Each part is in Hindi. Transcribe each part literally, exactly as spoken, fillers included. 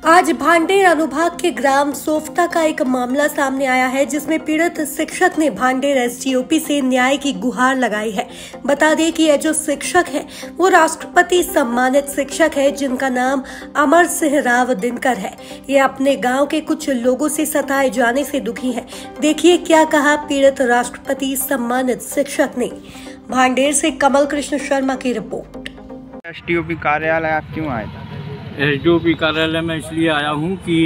आज भांडेर अनुभाग के ग्राम सोफ्ता का एक मामला सामने आया है, जिसमें पीड़ित शिक्षक ने भांडेर एसडीओपी से न्याय की गुहार लगाई है। बता दें कि यह जो शिक्षक है वो राष्ट्रपति सम्मानित शिक्षक है, जिनका नाम अमर सिंह राव दिनकर है। ये अपने गांव के कुछ लोगों से सताए जाने से दुखी है। देखिए क्या कहा पीड़ित राष्ट्रपति सम्मानित शिक्षक ने। भांडेर से कमल कृष्ण शर्मा की रिपोर्ट। एसडीओपी कार्यालय आप क्यों आए थे? एसडीओपी कार्यालय में इसलिए आया हूँ कि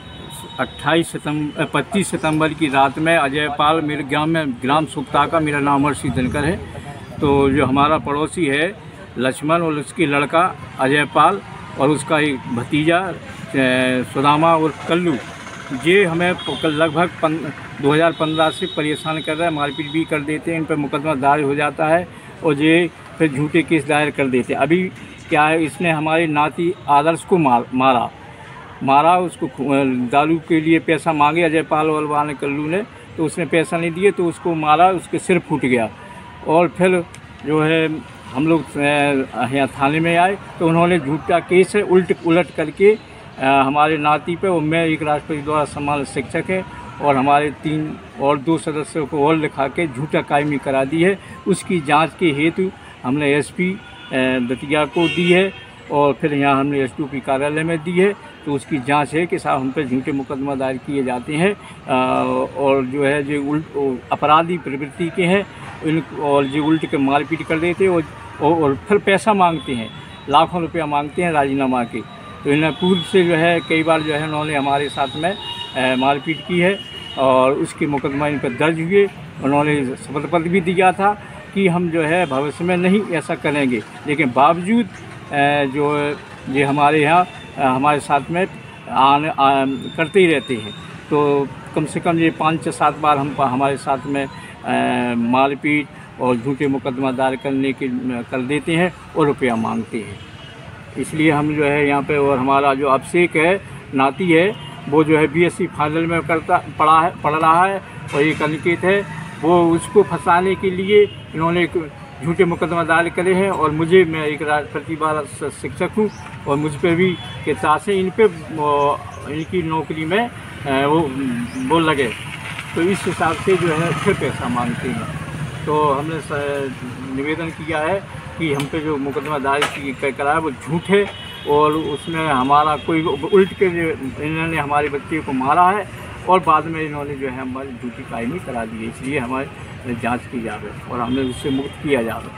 अट्ठाईस सितंबर पच्चीस सितंबर की रात में अजयपाल मेरे ग्राम में ग्राम सुप्ता का मेरा नाम अमर सिंह दिनकर है। तो जो हमारा पड़ोसी है लक्ष्मण और उसकी लड़का अजयपाल और उसका एक भतीजा सुदामा और कल्लू, ये हमें लगभग दो हज़ार पंद्रह से परेशान कर रहे हैं, मारपीट भी कर देते हैं, इन पर मुकदमा दायर हो जाता है और ये फिर झूठे केस दायर कर देते हैं। अभी क्या है, इसने हमारे नाती आदर्श को मार मारा मारा उसको दारू के लिए पैसा मांगे अजयपाल वाले कल्लू ने, तो उसने पैसा नहीं दिए तो उसको मारा, उसके सिर फूट गया। और फिर जो है हम लोग यहाँ थाने में आए तो उन्होंने झूठा केस है उल्ट उलट करके हमारे नाती पे, और मैं एक राष्ट्रपति द्वारा सम्मानित शिक्षक है और हमारे तीन और दो सदस्यों को और लिखा के झूठा कायमी करा दी है। उसकी जांच के हेतु हमने एसपी दतिया को दी है और फिर यहाँ हमने एसडीओपी कार्यालय में दी है। तो उसकी जांच है कि साहब हम पर झूठे मुकदमा दायर किए जाते हैं और जो है जो उल्ट अपराधी प्रवृत्ति के हैं इन, और जो उल्ट के मारपीट कर देते हैं और, और फिर पैसा मांगते हैं, लाखों रुपया मांगते हैं राजीनामा के। तो इन्हें पूर्व से जो है कई बार जो है उन्होंने हमारे साथ में मारपीट की है और उसके मुकदमा इन पर दर्ज हुए। उन्होंने शपथ पत्र भी दिया था कि हम जो है भविष्य में नहीं ऐसा करेंगे, लेकिन बावजूद जो ये हमारे यहाँ हमारे साथ में आने आ, करते ही रहते हैं। तो कम से कम ये पाँच से सात बार हम हमारे साथ में मारपीट और झूठे मुकदमा दायर करने के कर देते हैं और रुपया मांगते हैं। इसलिए हम जो है यहाँ पे, और हमारा जो अभिषेक है नाती है वो जो है बीएससी फाइनल में करता पढ़ा है पढ़ रहा है और एक अनिकेत है, वो उसको फंसाने के लिए इन्होंने झूठे मुकदमा दायर करे हैं। और मुझे, मैं एक प्रतिभा शिक्षक हूँ और मुझ पर भी के साथ से इन पे इनकी नौकरी में वो वो लगे, तो इस हिसाब से जो है फिर पैसा मांगते हैं। तो हमने निवेदन किया है कि हम पे जो मुकदमा दायर करा है वो झूठ है और उसमें हमारा कोई उल्ट के इन्होंने हमारे बच्चे को मारा है और बाद में इन्होंने जो है हमारी झूठी कायमी करा दी है। इसलिए हमारी जांच की जाए और हमें उससे मुक्त किया जाए।